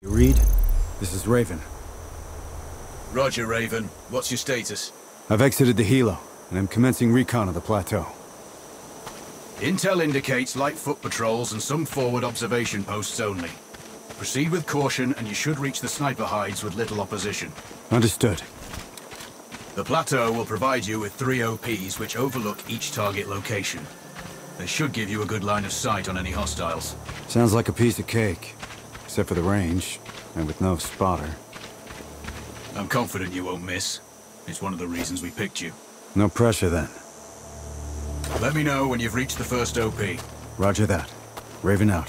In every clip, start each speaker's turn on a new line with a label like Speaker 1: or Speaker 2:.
Speaker 1: You read? This is Raven.
Speaker 2: Roger, Raven. What's your status?
Speaker 1: I've exited the helo, and I'm commencing recon of the plateau.
Speaker 2: Intel indicates light foot patrols and some forward observation posts only. Proceed with caution, and you should reach the sniper hides with little opposition.
Speaker 1: Understood.
Speaker 2: The plateau will provide you with 3 OPs which overlook each target location. They should give you a good line of sight on any hostiles.
Speaker 1: Sounds like a piece of cake. Except for the range, and with no spotter.
Speaker 2: I'm confident you won't miss. It's one of the reasons we picked you.
Speaker 1: No pressure then.
Speaker 2: Let me know when you've reached the first OP.
Speaker 1: Roger that. Raven out.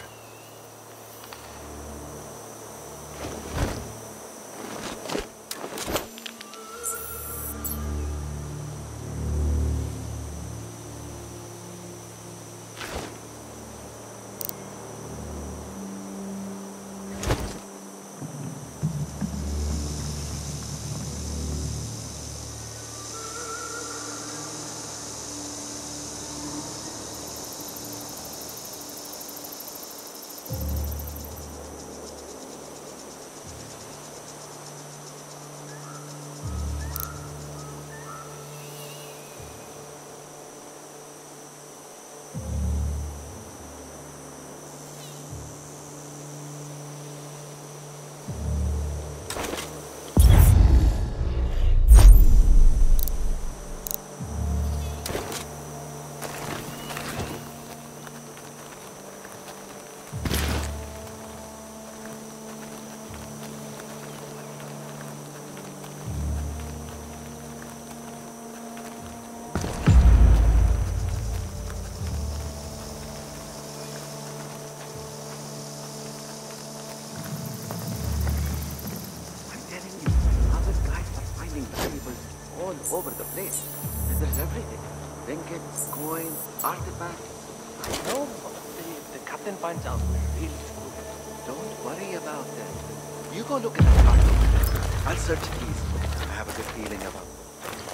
Speaker 3: Over the place. There's everything. Trinkets, coins, artifacts. I know the captain finds out we're really screwed. Don't worry about that. You go look at the cargo. I'll search these. I have a good feeling about it.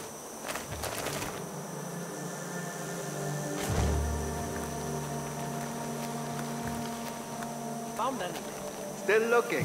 Speaker 3: Found anything? Still looking.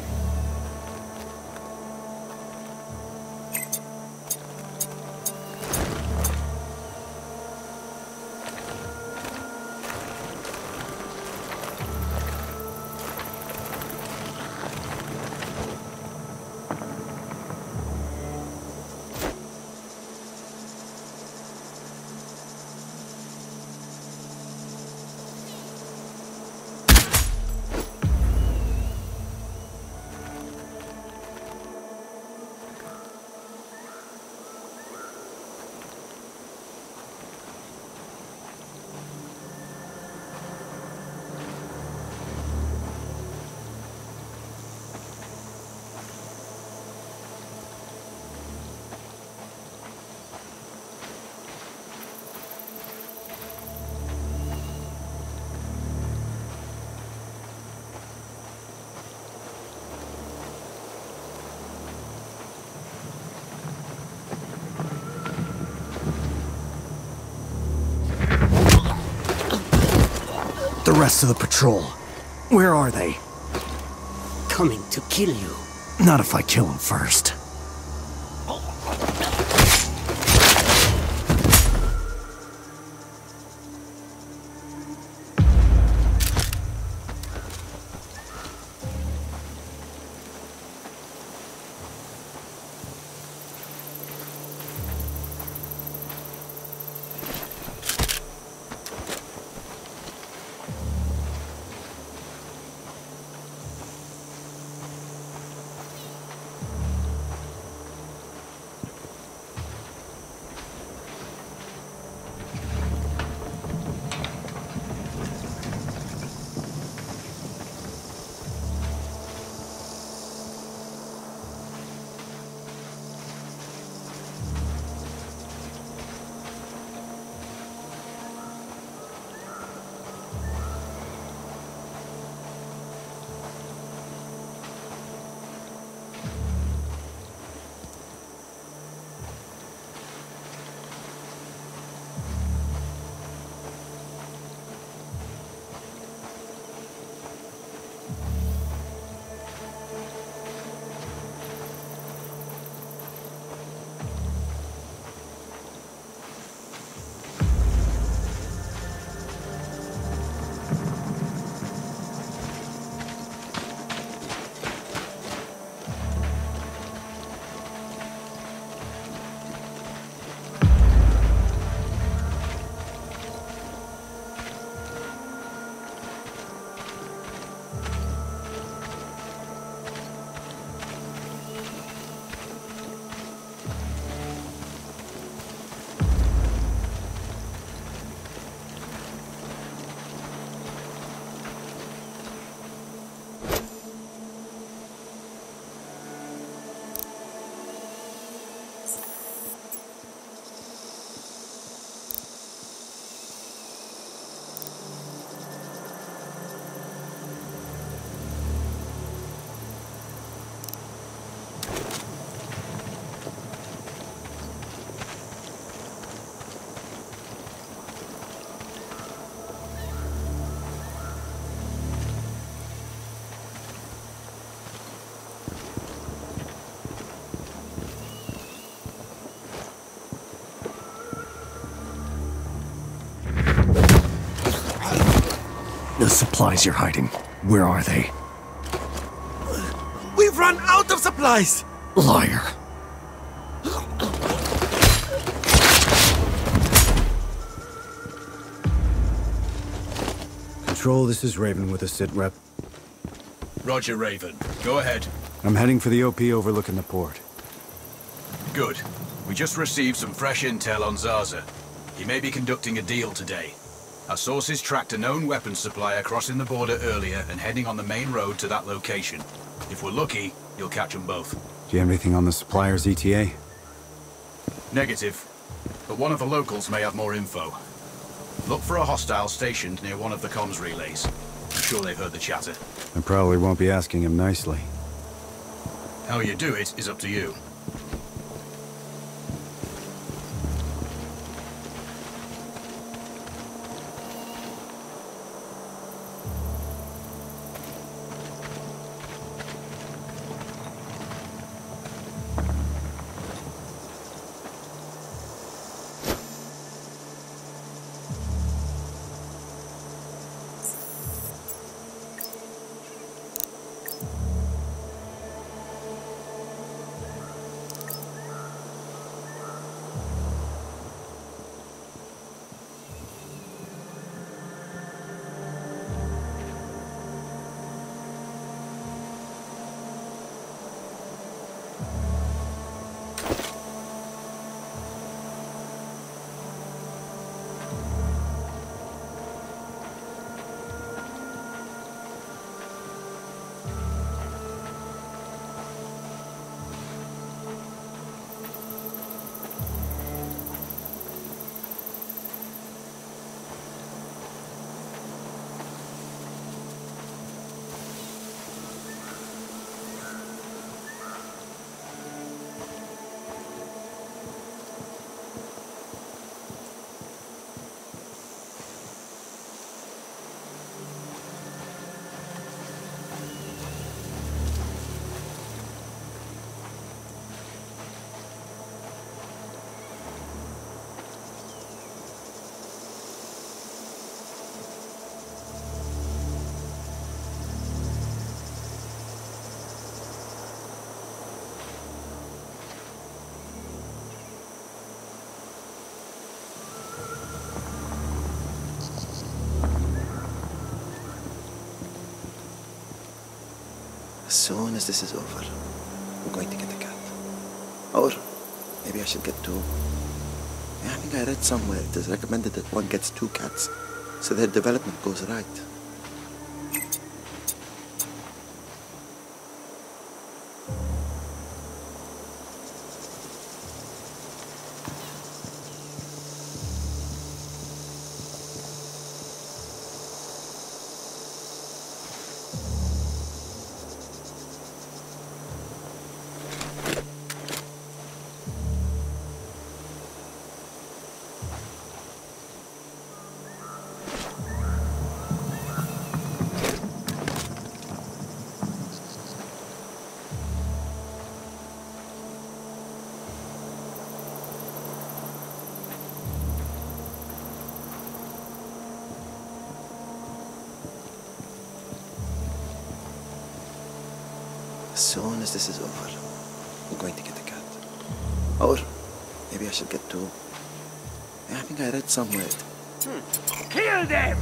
Speaker 4: The rest of the patrol. Where are they?
Speaker 5: Coming to kill you.
Speaker 4: Not if I kill them first. supplies you're hiding. Where are they?
Speaker 6: We've run out of supplies!
Speaker 4: Liar.
Speaker 1: Control, this is Raven with a sit rep.
Speaker 2: Roger, Raven. Go ahead.
Speaker 1: I'm heading for the OP overlooking the port.
Speaker 2: Good. We just received some fresh intel on Zaza. He may be conducting a deal today. Our sources tracked a known weapons supplier crossing the border earlier and heading on the main road to that location. If we're lucky, you'll catch them both.
Speaker 1: Do you have anything on the supplier's ETA?
Speaker 2: Negative. But one of the locals may have more info. Look for a hostile stationed near one of the comms relays. I'm sure they've heard the chatter.
Speaker 1: I probably won't be asking him nicely.
Speaker 2: How you do it is up to you.
Speaker 6: As soon as this is over, I'm going to get a cat. Or maybe I should get two. Yeah, I think I read somewhere it is recommended that one gets 2 cats, so their development goes right. As soon as this is over, I'm going to get a cat. Or maybe I should get 2. Yeah, I think I read somewhere.
Speaker 3: Kill them!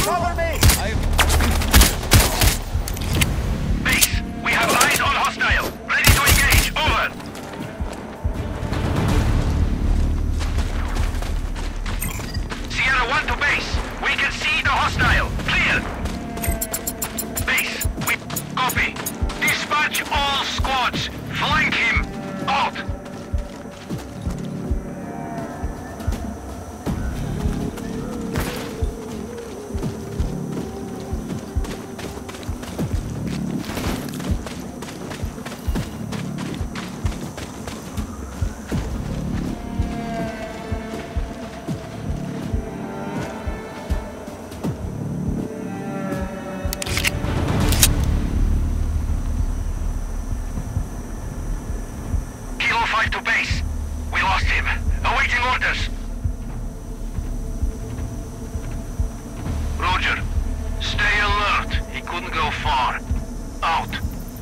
Speaker 3: Cover me!
Speaker 7: Base, we have eyes on hostile. Ready to engage. Over. Sierra 1 to base. We can see the hostile. Clear. Base, we copy. Dispatch all squads. Flank him. Out. Kilo 5 to base. We lost him. Awaiting orders. Roger. Stay alert. He couldn't go far. Out.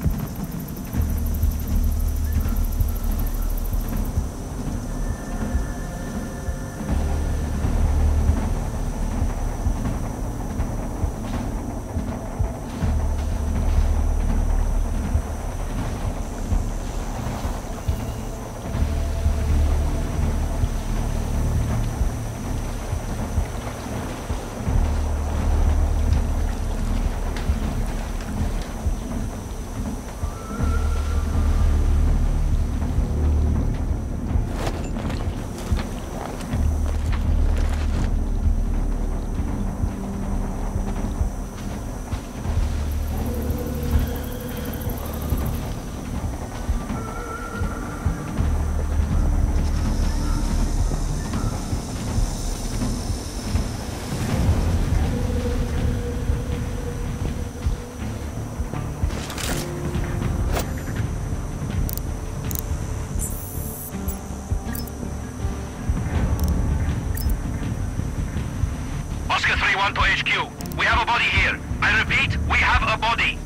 Speaker 7: Oscar 3-1 to HQ. We have a body here. I repeat, we have a body.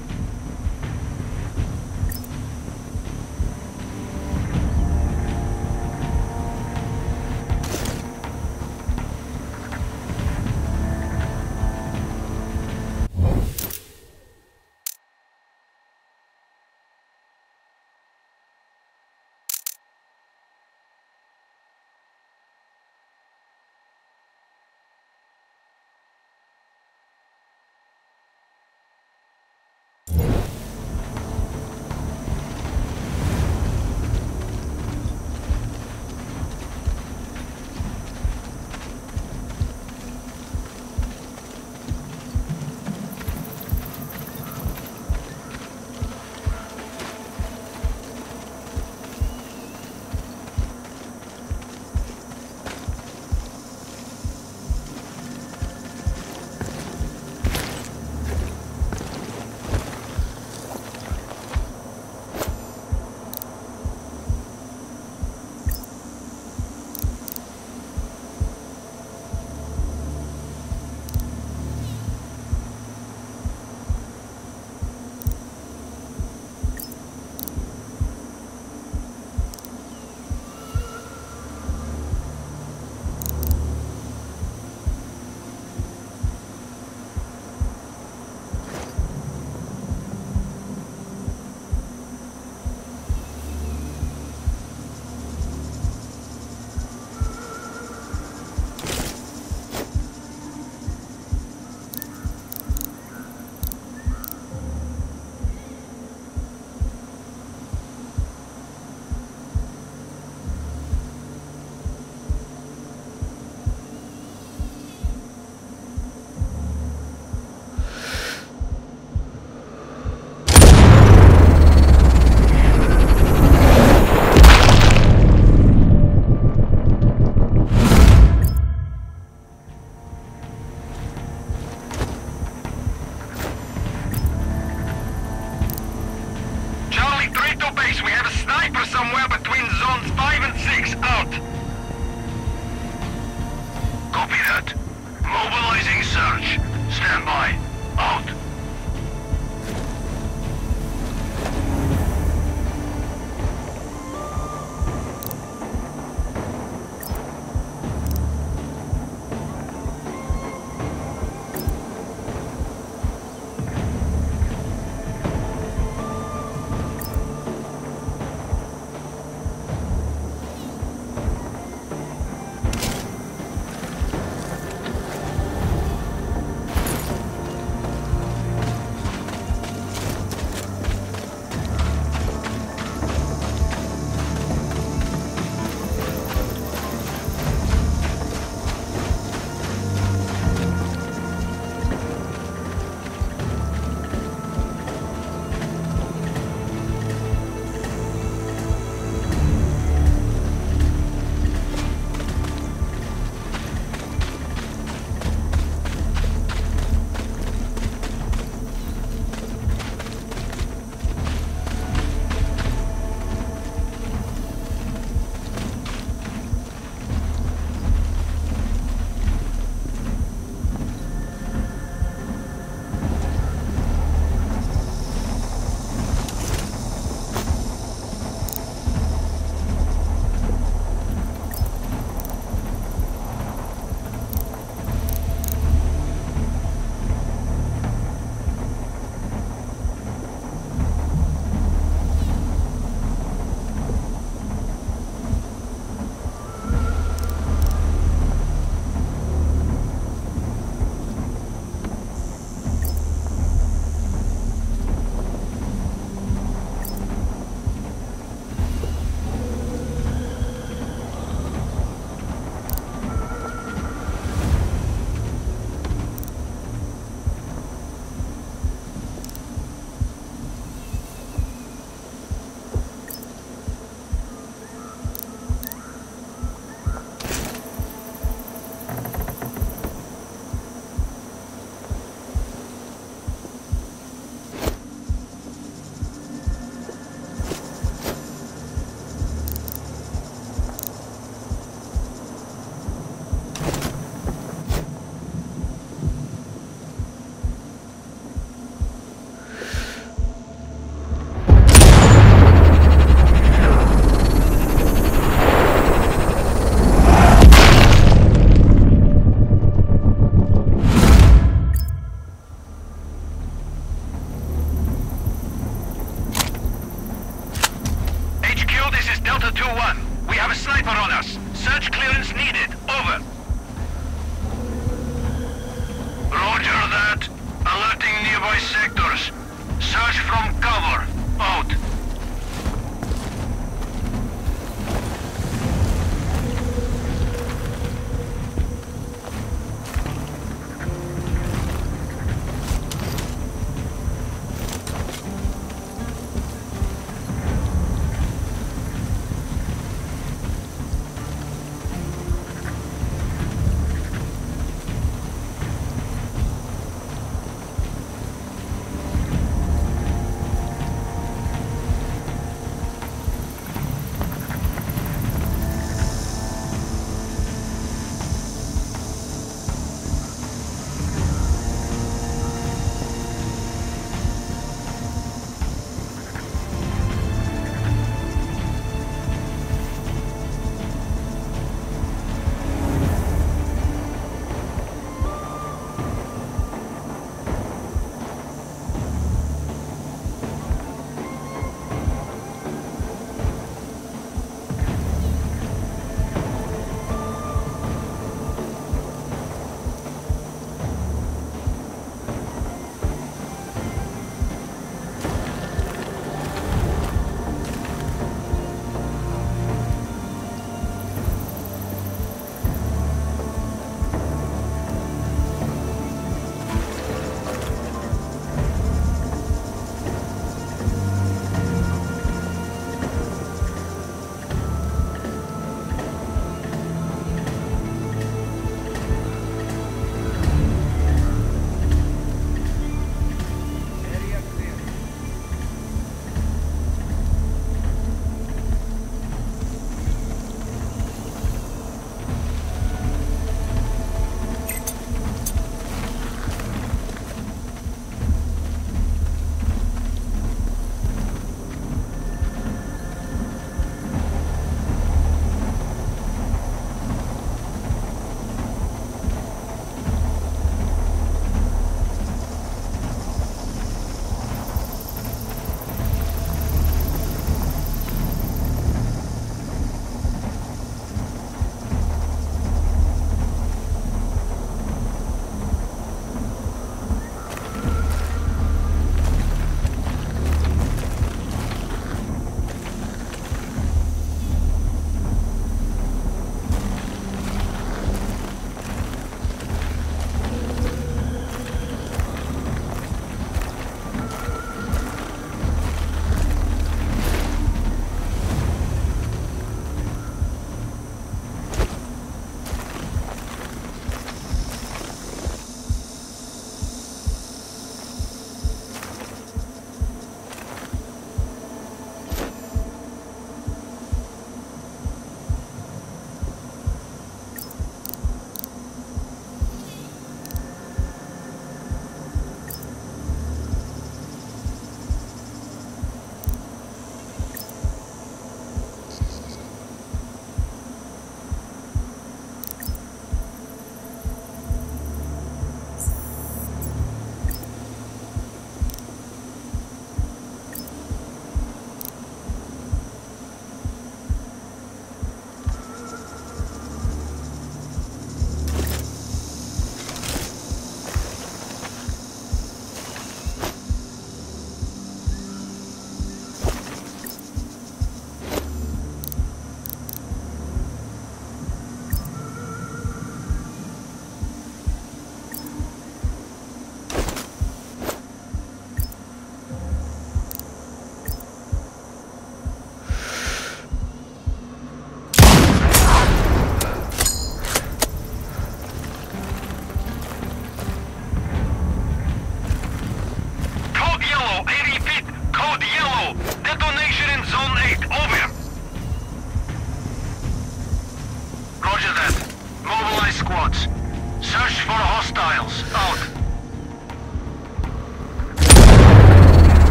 Speaker 7: Search clearance needed. Over. Roger that. Alerting nearby sectors. Search from cover. Out.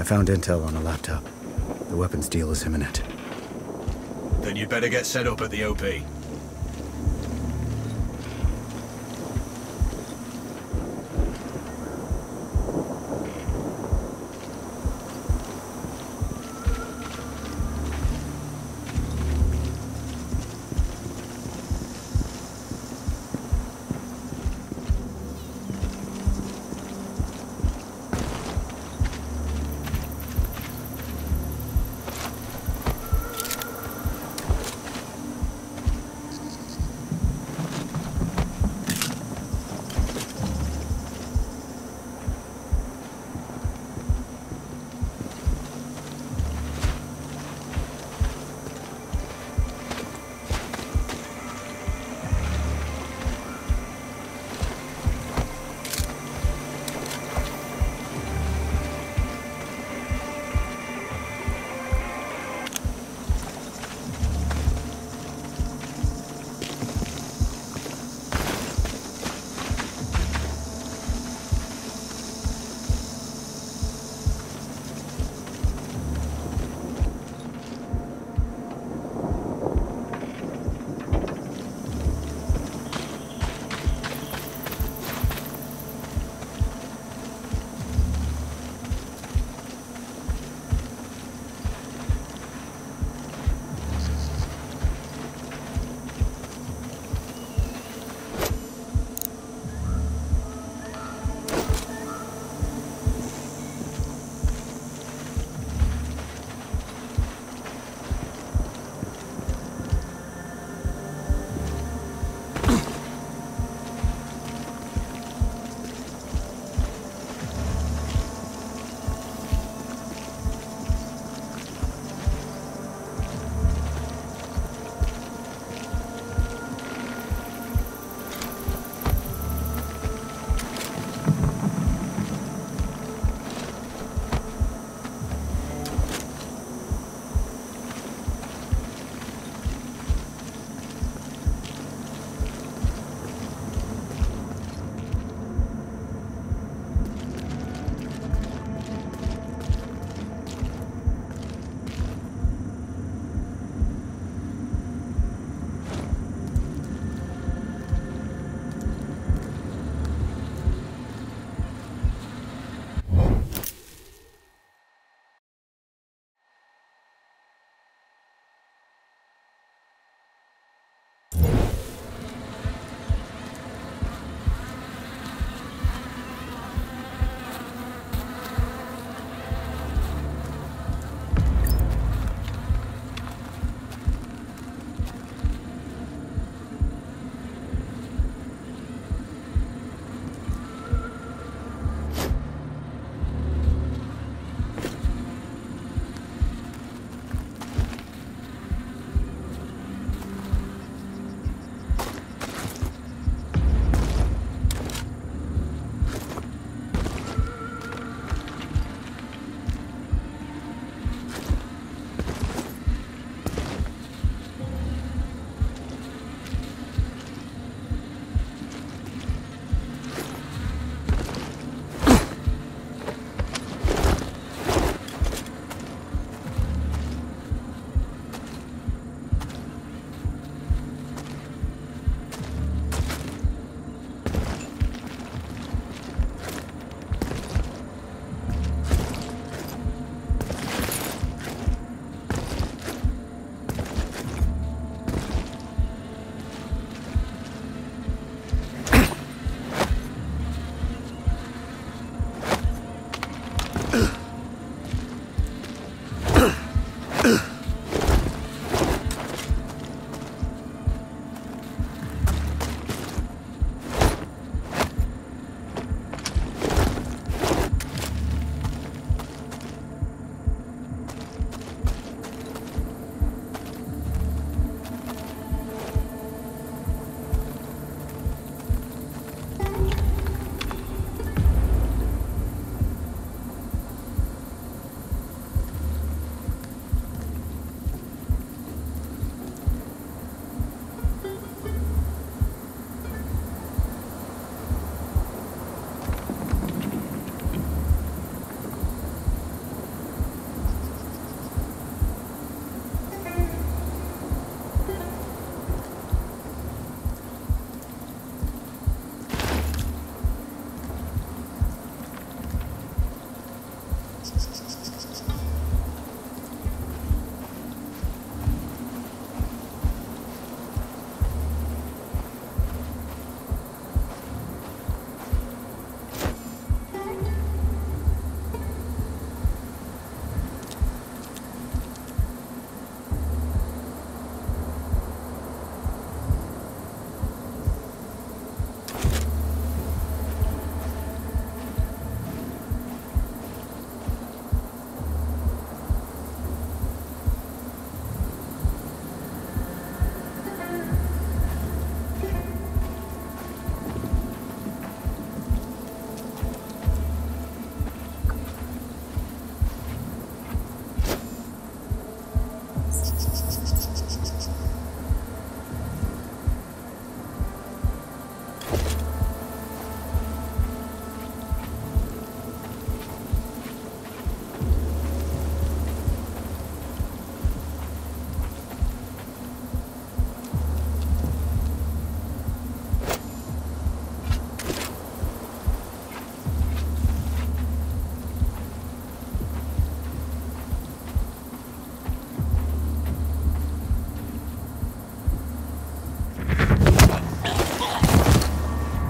Speaker 1: found intel on a laptop. The weapons deal is imminent.
Speaker 2: Then you'd better get set up at the OP.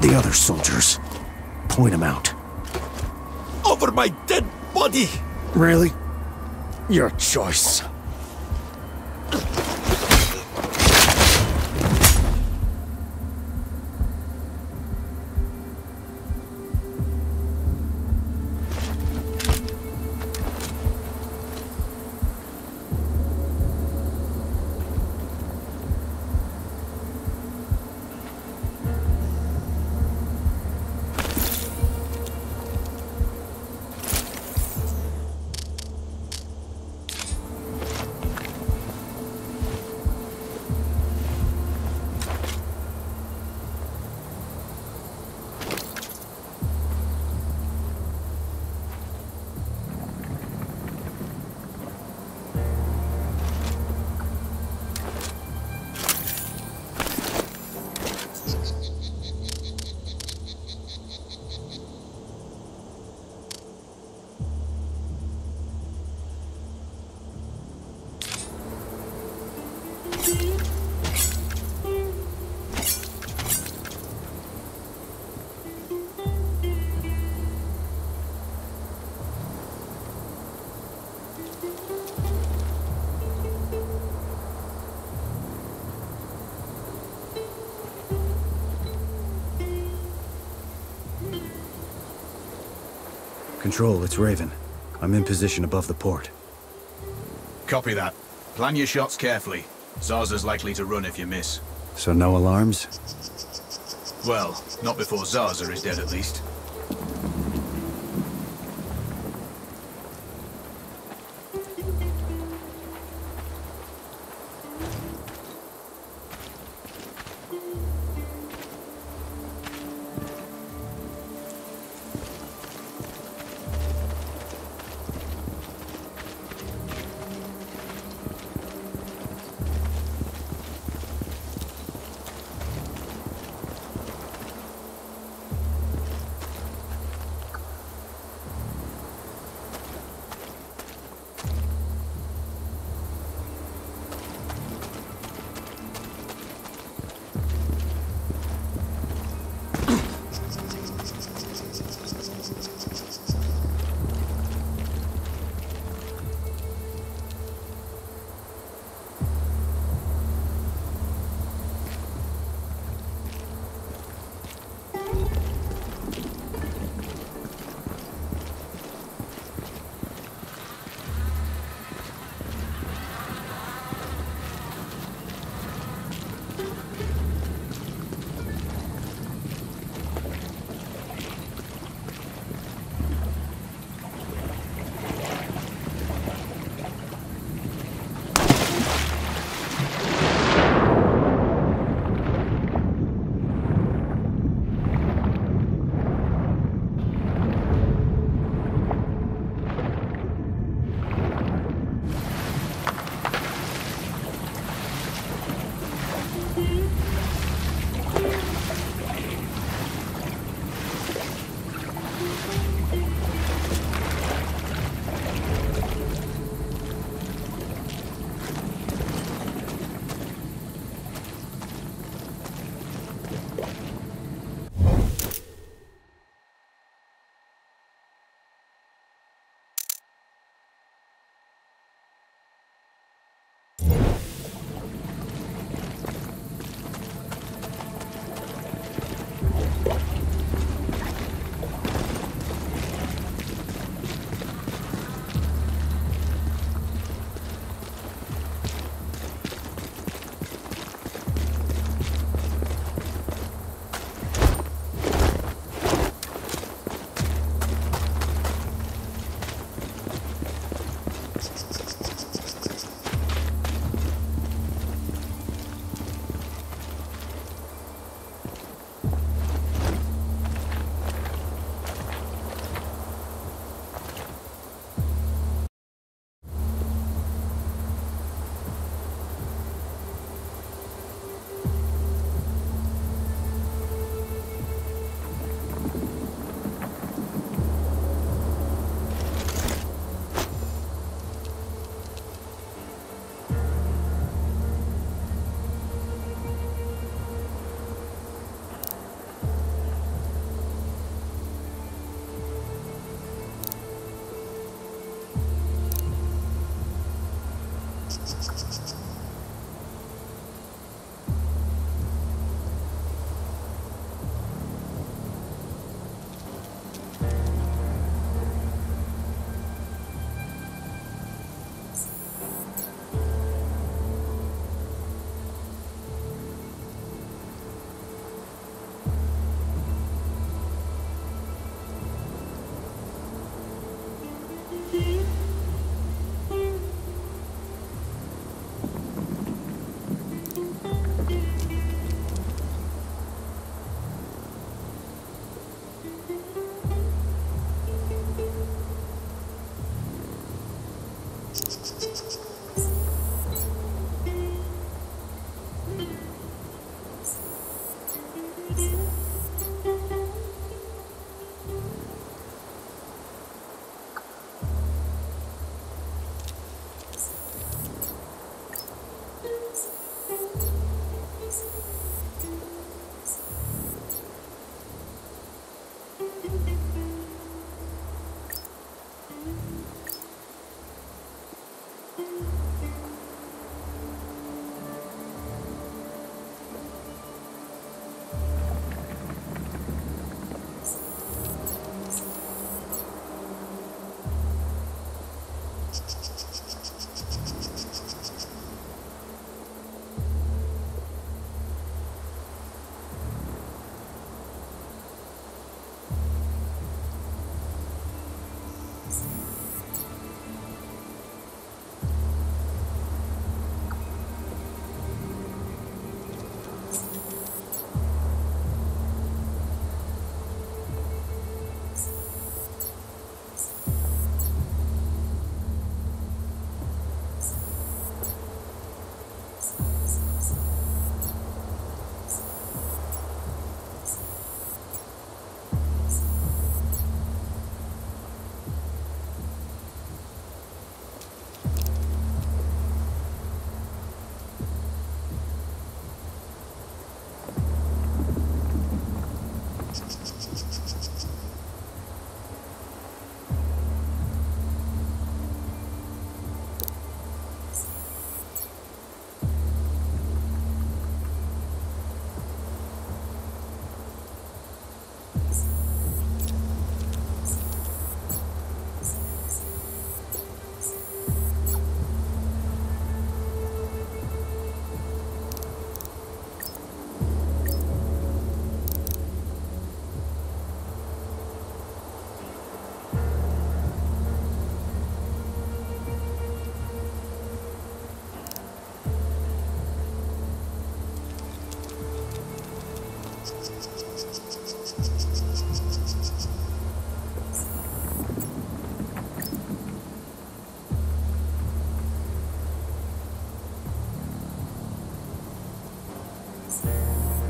Speaker 4: the other soldiers? Point them out.
Speaker 6: Over my dead body!
Speaker 4: Really? Your choice.
Speaker 1: Control, it's Raven. I'm in position above the port.
Speaker 2: Copy that. Plan your shots carefully. Zarza's likely to run if you miss.
Speaker 1: So no alarms?
Speaker 2: Well, not before Zarza is dead at least.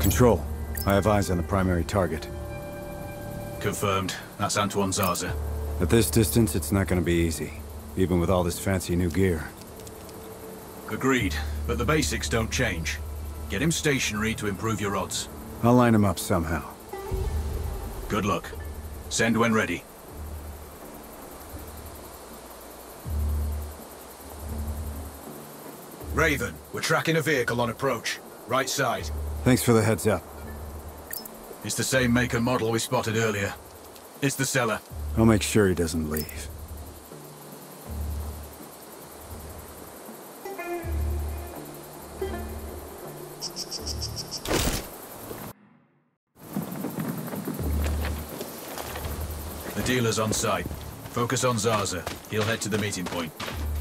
Speaker 1: Control. I have eyes on the primary target.
Speaker 2: Confirmed. That's Antoine Zaza.
Speaker 1: At this distance, it's not gonna be easy. Even with all this fancy new gear.
Speaker 2: Agreed, but the basics don't change. Get him stationary to improve your odds.
Speaker 1: I'll line him up somehow.
Speaker 2: Good luck. Send when ready. Raven, we're tracking a vehicle on approach. Right side.
Speaker 1: Thanks for the heads up.
Speaker 2: It's the same make and model we spotted earlier. It's the seller.
Speaker 1: I'll make sure he doesn't leave.
Speaker 2: The dealer's on site. Focus on Zaza. He'll head to the meeting point.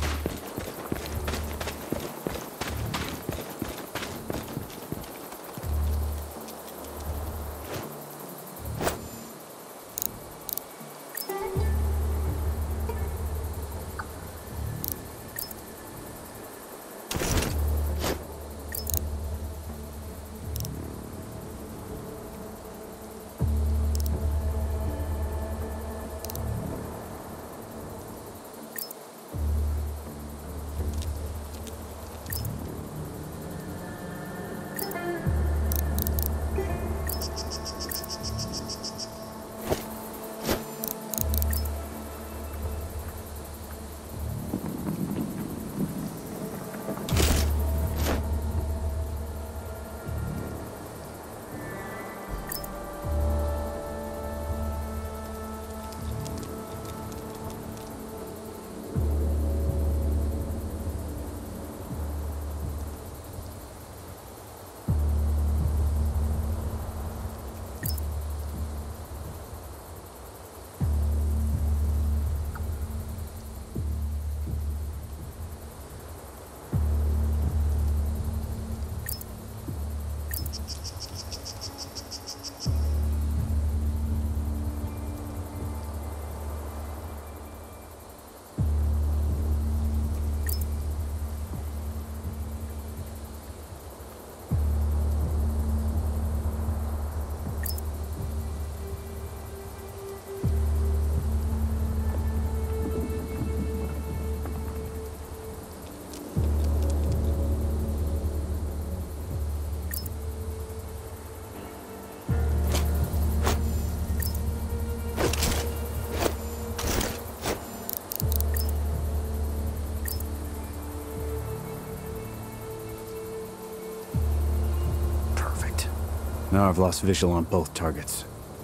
Speaker 1: Now I've lost visual on both targets.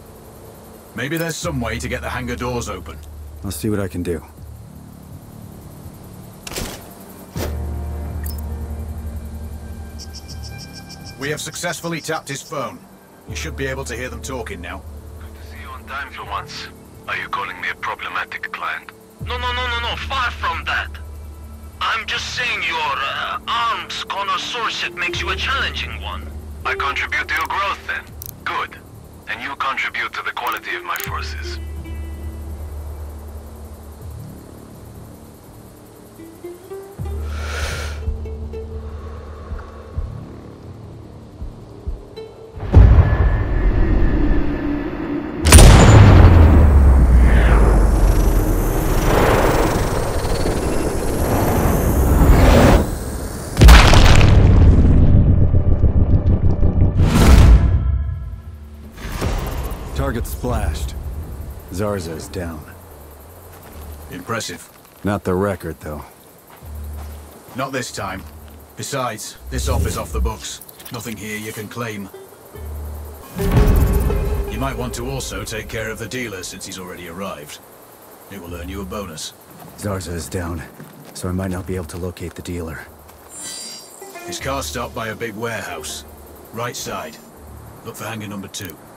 Speaker 2: Maybe there's some way to get the hangar doors open.
Speaker 1: I'll see what I can do.
Speaker 2: We have successfully tapped his phone. You should be able to hear them talking now.
Speaker 7: Good to see you on time for once. Are you calling me a problematic client? No, far from that. I'm just saying your arms connoisseurship makes you a challenging one. I contribute to your growth then. Good. And you contribute to the quality of my forces.
Speaker 1: Target splashed. Zarza is down.
Speaker 2: Impressive.
Speaker 1: Not the record, though.
Speaker 2: Not this time. Besides, this off is off the books. Nothing here you can claim. You might want to also take care of the dealer since he's already arrived. It will earn you a bonus.
Speaker 1: Zarza is down, so I might not be able to locate the dealer.
Speaker 2: His car's stopped by a big warehouse. Right side. Look for hangar number 2.